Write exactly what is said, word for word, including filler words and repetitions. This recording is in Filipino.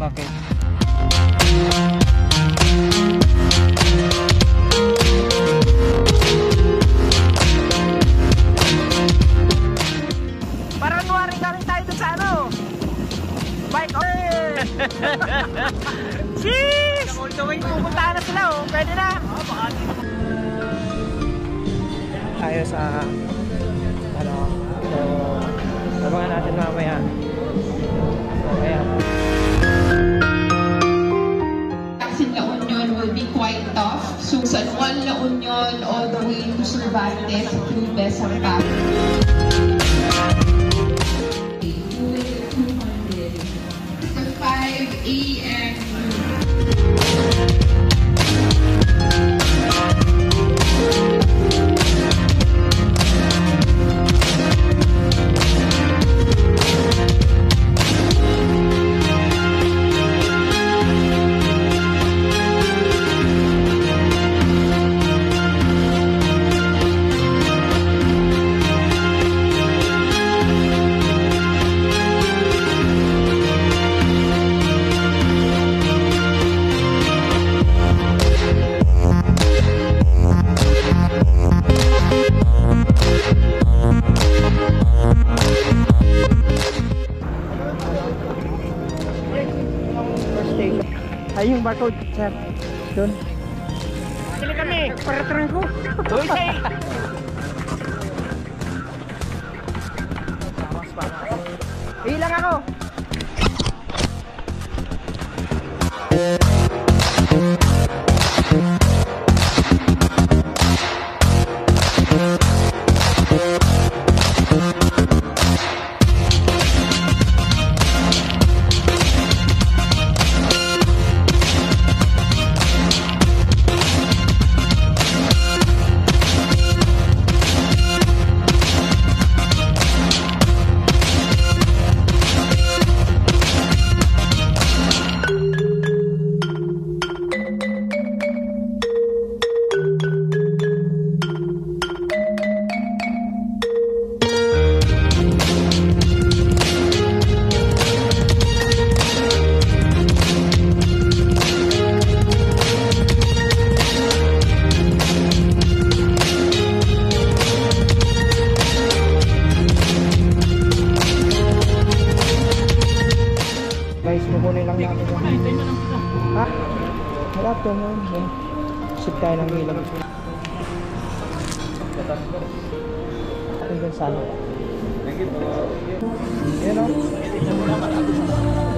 Bakit? Parang nuwari ka rin tayo dun sa ano? Bike oil! Jeez! Pupuntahan na sila oh, pwede na! Tayo sa ano, so abangan natin mamaya. So ayan. In La Union will be quite tough. So San Juan, La Union, all the way to Cervantes, through Besang The five A M Ay, yung barcode, sir. Doon. Sili kami. Paratrang ko. Uy, say. Ilang ako. Guys, kukunin lang natin yung... Ha? Wala ito mo. Sip tayo ng ilang. Ito yung sana. Thank you po. Yan o.